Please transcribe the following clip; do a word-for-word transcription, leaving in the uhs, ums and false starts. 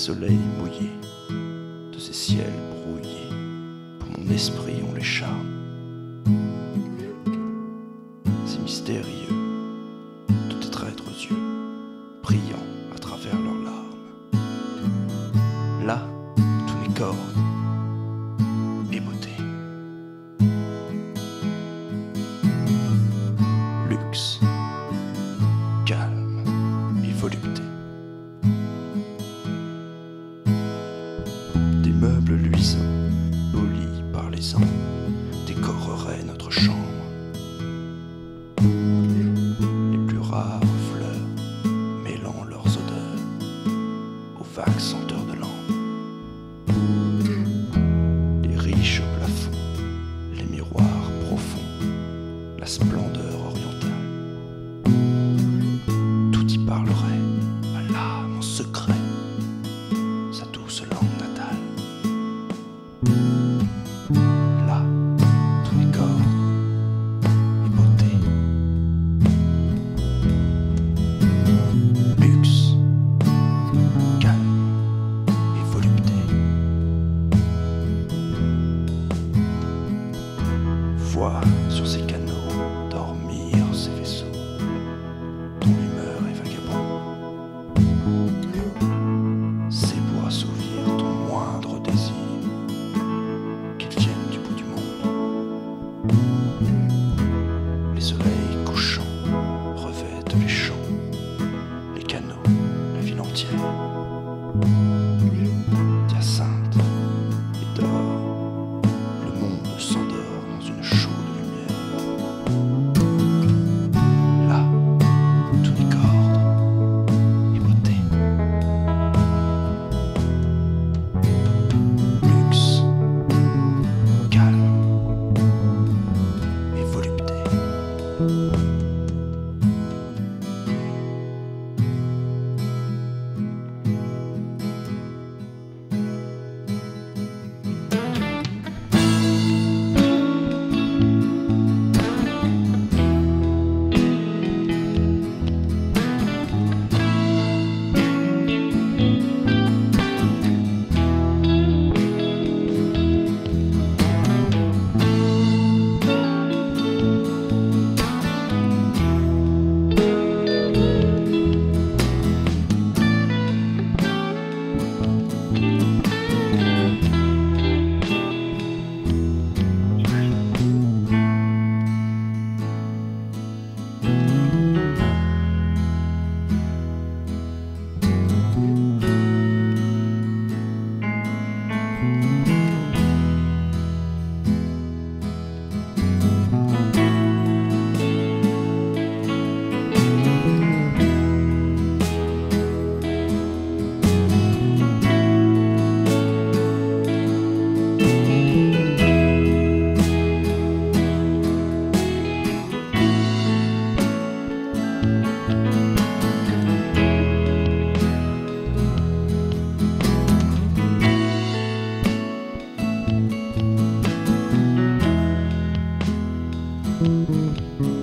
soleils mouillés, de ces ciels brouillés, pour mon esprit ont les charmes si mystérieux de tes traîtres yeux, brillant à travers leurs larmes. Là, tous mes cordes et beauté, luxe, calme et volupté. Des meubles luisants, polis par les ans, décoreraient notre chambre. Les plus rares fleurs mêlant leurs odeurs aux vagues senteurs de lampe. Les riches plafonds, les miroirs profonds, la splendeur orientale. Tout y parlerait à l'âme en secret, sa douce langue natale. Là, tous mes cordes et beauté, luxe, calme et volupté. Vois sur ces canaux dormir ces vaisseaux dont l'humeur est vagabonde. Ces bois s'ouvrir ton moindre désir, qu'ils viennent du bout du monde. Les soleils couchants revêtent les champs, les canaux, la ville entière. D'hyacinthe et d'or, le monde s'endort dans une chaude lumière. Là, tous les cordes et beauté, luxe, calme et volupté. Thank you.